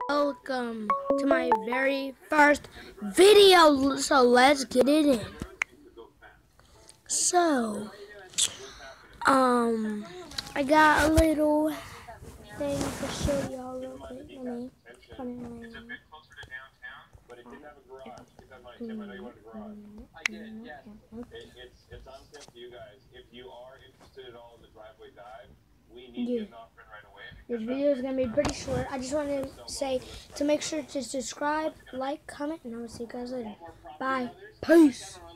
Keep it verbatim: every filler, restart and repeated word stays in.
Welcome to my very first video, so let's get it in. So, um, I got a little thing to show y'all real quick. Let me put it in my... But it did have a garage. Keep that in mind, Tim. I know you wanted a garage. I did, yes. It, it's, it's on tip to you guys. If you are interested at all in the driveway dive, we need Yeah. to get an offer in right away. This video is going to be pretty short. I just wanted to say to make sure to subscribe, like, comment, and I will see you guys later. Bye. Peace.